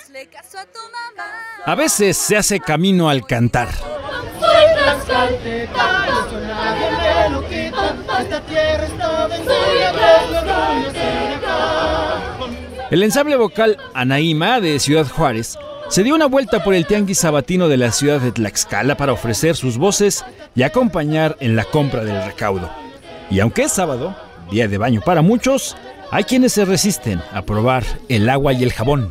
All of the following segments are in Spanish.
A veces se hace camino al cantar. El ensamble vocal Anaíma de Ciudad Juárez se dio una vuelta por el tianguis sabatino de la ciudad de Tlaxcala para ofrecer sus voces y acompañar en la compra del recaudo. Y aunque es sábado, día de baño para muchos, hay quienes se resisten a probar el agua y el jabón.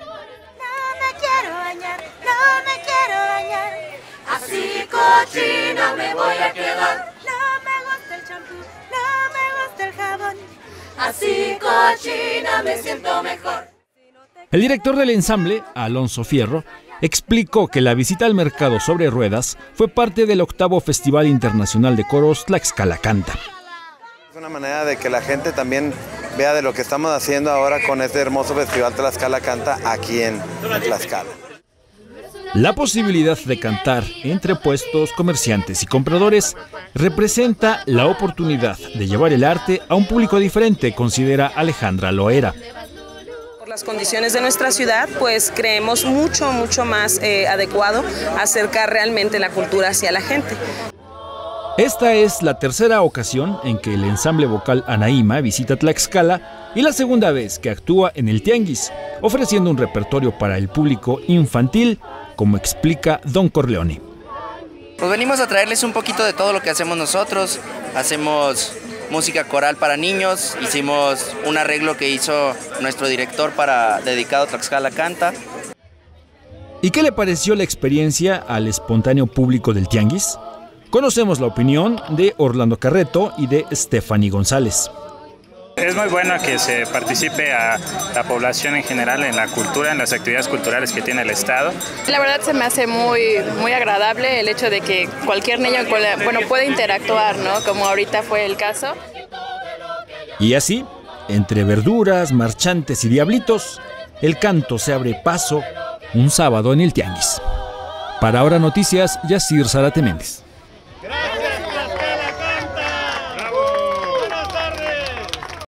Así cochina me voy a quedar. No me gusta el champú, no me gusta el jabón. Así cochina me siento mejor. El director del ensamble, Alonso Fierro, explicó que la visita al mercado sobre ruedas fue parte del 8º Festival Internacional de Coros Tlaxcala Canta. Es una manera de que la gente también vea de lo que estamos haciendo ahora con este hermoso festival Tlaxcala Canta aquí en Tlaxcala. La posibilidad de cantar entre puestos, comerciantes y compradores representa la oportunidad de llevar el arte a un público diferente, considera Alejandra Loera. Por las condiciones de nuestra ciudad, pues creemos mucho más adecuado acercar realmente la cultura hacia la gente. Esta es la tercera ocasión en que el ensamble vocal Anaíma visita Tlaxcala y la segunda vez que actúa en el tianguis, ofreciendo un repertorio para el público infantil, como explica Don Corleone. Pues venimos a traerles un poquito de todo lo que hacemos nosotros. Hacemos música coral para niños, hicimos un arreglo que hizo nuestro director dedicado a Tlaxcala Canta. ¿Y qué le pareció la experiencia al espontáneo público del tianguis? Conocemos la opinión de Orlando Carreto y de Stephanie González. Es muy bueno que se participe a la población en general en la cultura, en las actividades culturales que tiene el Estado. La verdad se me hace muy agradable el hecho de que cualquier niño puede interactuar, ¿no? Como ahorita fue el caso. Y así, entre verduras, marchantes y diablitos, el canto se abre paso un sábado en el tianguis. Para Ahora Noticias, Yacir Zárate Méndez.